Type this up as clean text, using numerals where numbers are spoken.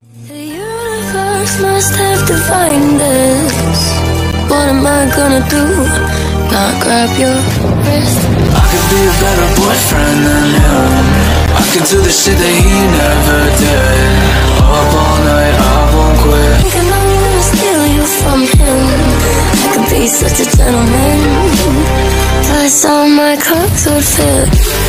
The universe must have defined this. What am I gonna do? Not grab your wrist. I could be a better boyfriend than him. I could do the shit that he never did. Up all night, I won't quit. Thinking I'm gonna steal you from him. I could be such a gentleman. Plus all my clothes would fit.